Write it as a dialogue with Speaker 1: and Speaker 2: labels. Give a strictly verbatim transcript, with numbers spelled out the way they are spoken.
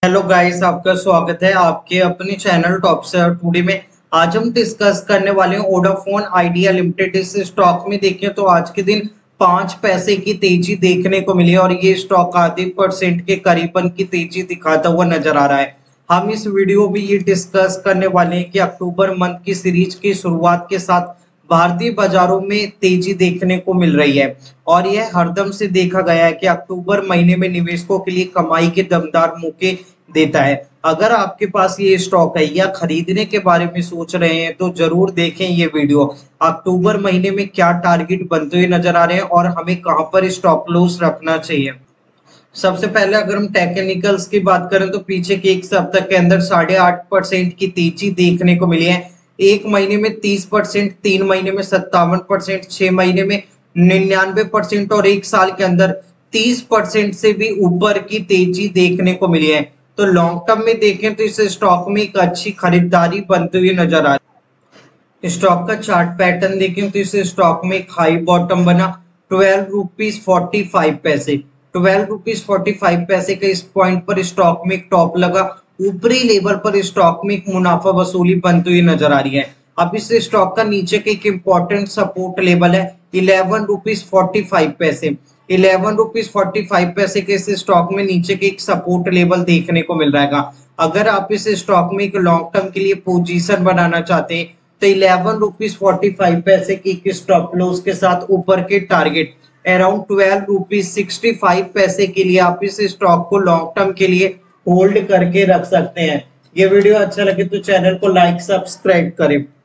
Speaker 1: Hello guys, आपका स्वागत है आपके अपने चैनल टॉप शेयर टुडे में। आज हम डिस्कस करने वाले हैं वोडाफोन आइडिया लिमिटेड। इस स्टॉक में देखें तो आज के दिन पांच पैसे की तेजी देखने को मिली और ये स्टॉक आधे परसेंट के करीबन की तेजी दिखाता हुआ नजर आ रहा है। हम इस वीडियो में ये डिस्कस करने वाले हैं कि अक्टूबर मंथ की सीरीज की शुरुआत के साथ भारतीय बाजारों में तेजी देखने को मिल रही है और यह हरदम से देखा गया है कि अक्टूबर महीने में निवेशकों के लिए कमाई के दमदार मौके देता है। अगर आपके पास ये स्टॉक है या खरीदने के बारे में सोच रहे हैं तो जरूर देखें ये वीडियो। अक्टूबर महीने में क्या टारगेट बनते हुए नजर आ रहे हैं और हमें कहां पर स्टॉप लॉस रखना चाहिए। सबसे पहले अगर हम टेक्निकल्स की बात करें तो पीछे के एक सप्ताह के अंदर साढ़े आठ परसेंट की तेजी देखने को मिली है। एक महीने में तीस परसेंट, तीन महीने में सत्तावन परसेंट, छह महीने में निन्यानवे परसेंट और एक साल के अंदर तीस परसेंट से भी ऊपर की तेजी देखने को मिली है। तो लॉन्ग टर्म में देखें तो इस स्टॉक में एक अच्छी खरीदारी बनती हुई नजर आ रही है। स्टॉक का चार्ट पैटर्न देखें तो इस स्टॉक में एक हाई बॉटम बना ट्वेल्व रुपीज फोर्टी फाइव पैसे ट्वेल्व रुपीज फोर्टी फाइव पैसे के इस पॉइंट पर स्टॉक में एक टॉप लगा। ऊपरी लेवल पर स्टॉक में एक मुनाफा वसूली बनती हुई नजर आ रही है। अब इस स्टॉक का नीचे के एक इम्पोर्टेंट सपोर्ट लेवल है इलेवन रुपीज फोर्टी फाइव पैसे इलेवन रुपीज फोर्टी फाइव पैसे के इस स्टॉक में नीचे के एक सपोर्ट लेवल देखने को मिल रहा है। अगर आप इस स्टॉक में एक लॉन्ग टर्म के लिए पोजीशन बनाना चाहते हैं तो इलेवन रुपीज फोर्टी फाइव पैसे की एक स्टॉप लॉस के साथ ऊपर के target around twelve rupees sixty five पैसे के लिए आप इस स्टॉक को लॉन्ग टर्म के लिए होल्ड करके रख सकते हैं। ये वीडियो अच्छा लगे तो चैनल को लाइक सब्सक्राइब करें।